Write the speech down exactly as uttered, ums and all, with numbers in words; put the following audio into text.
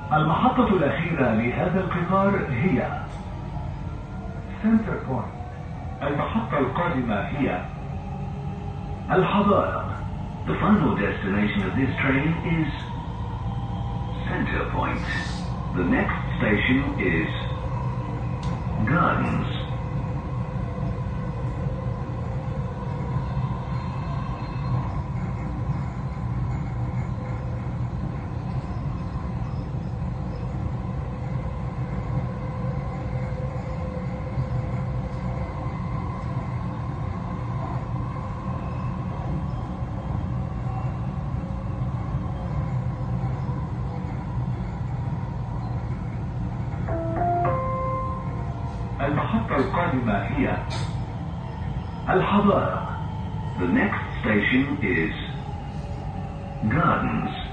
المحطة الأخيرة لهذا القطار هي سنتر بوينت. المحطة القادمة هي الحدائق. The final destination of this train is Center Point. The next station is Gardens. المحطة القادمة هي الحدائق. The next station is Gardens.